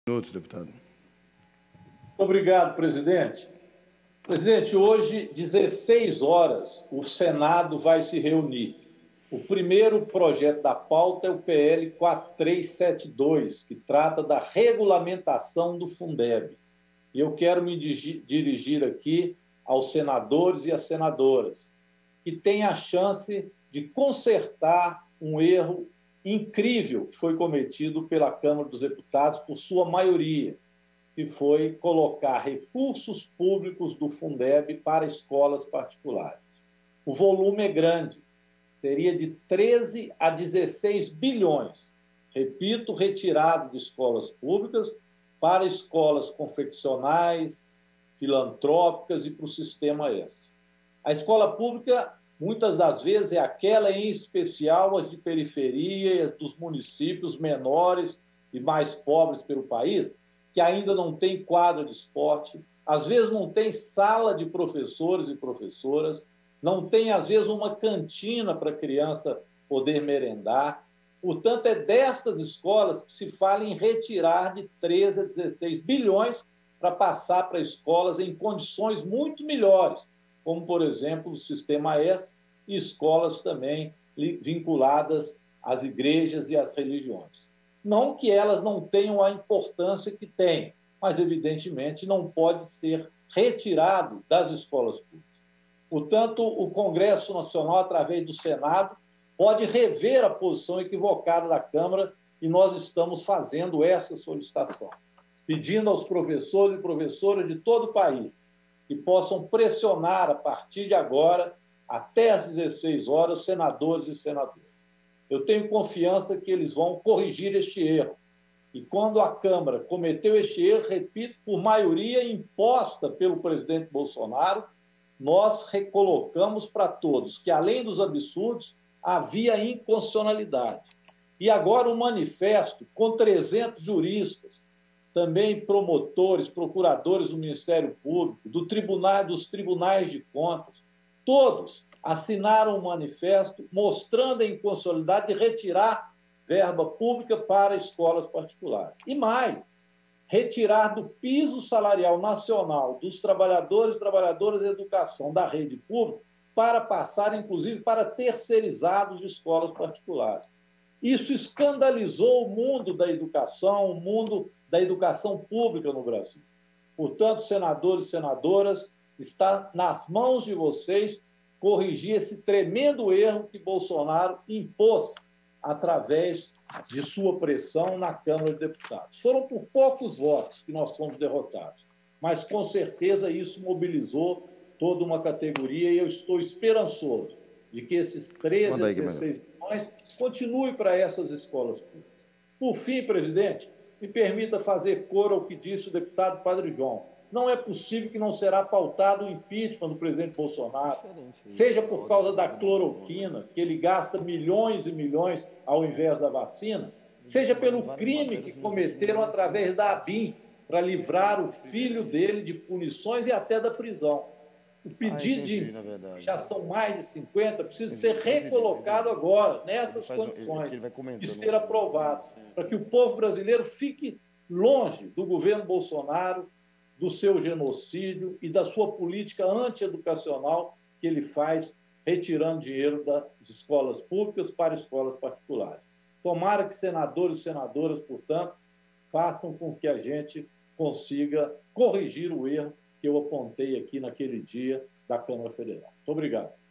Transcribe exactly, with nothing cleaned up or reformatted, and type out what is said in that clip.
Minutos, deputado. Obrigado, presidente. Presidente, hoje, dezesseis horas, o Senado vai se reunir. O primeiro projeto da pauta é o P L quatro três sete dois, que trata da regulamentação do Fundeb. E eu quero me dirigir aqui aos senadores e às senadoras, que têm a chance de consertar um erro incrível que foi cometido pela Câmara dos Deputados por sua maioria, que foi colocar recursos públicos do Fundeb para escolas particulares. O volume é grande, seria de treze a dezesseis bilhões, repito, retirado de escolas públicas para escolas confessionais, filantrópicas e para o Sistema S. A escola pública, muitas das vezes, é aquela, em especial, as de periferia, dos municípios menores e mais pobres pelo país, que ainda não tem quadra de esporte, às vezes não tem sala de professores e professoras, não tem, às vezes, uma cantina para a criança poder merendar. Portanto, é destas escolas que se fala em retirar de treze a dezesseis bilhões para passar para escolas em condições muito melhores, como, por exemplo, o Sistema S e escolas também vinculadas às igrejas e às religiões. Não que elas não tenham a importância que têm, mas, evidentemente, não pode ser retirado das escolas públicas. Portanto, o Congresso Nacional, através do Senado, pode rever a posição equivocada da Câmara e nós estamos fazendo essa solicitação, pedindo aos professores e professoras de todo o país que possam pressionar, a partir de agora, até às dezesseis horas, senadores e senadoras. Eu tenho confiança que eles vão corrigir este erro. E quando a Câmara cometeu este erro, repito, por maioria imposta pelo presidente Bolsonaro, nós recolocamos para todos que, além dos absurdos, havia inconstitucionalidade. E agora o manifesto, com trezentos juristas, também promotores, procuradores do Ministério Público, do tribunal, dos tribunais de contas, todos assinaram um manifesto mostrando a inconstitucionalidade de retirar verba pública para escolas particulares. E mais, retirar do piso salarial nacional dos trabalhadores e trabalhadoras da educação da rede pública para passar, inclusive, para terceirizados de escolas particulares. Isso escandalizou o mundo da educação, o mundo da educação pública no Brasil. Portanto, senadores e senadoras, está nas mãos de vocês corrigir esse tremendo erro que Bolsonaro impôs através de sua pressão na Câmara de Deputados. Foram por poucos votos que nós fomos derrotados, mas, com certeza, isso mobilizou toda uma categoria e eu estou esperançoso de que esses treze a dezesseis bilhões continuem para essas escolas públicas. Por fim, presidente, me permita fazer coro ao que disse o deputado Padre João. Não é possível que não será pautado o impeachment do presidente Bolsonaro, seja por causa da cloroquina, que ele gasta milhões e milhões ao invés da vacina, seja pelo crime que cometeram através da ABIN para livrar o filho dele de punições e até da prisão. O pedido de já são mais de cinquenta, precisa ser recolocado agora, nessas condições, e ser aprovado, para que o povo brasileiro fique longe do governo Bolsonaro, do seu genocídio e da sua política antieducacional que ele faz, retirando dinheiro das escolas públicas para escolas particulares. Tomara que senadores e senadoras, portanto, façam com que a gente consiga corrigir o erro que eu apontei aqui naquele dia da Câmara Federal. Muito obrigado.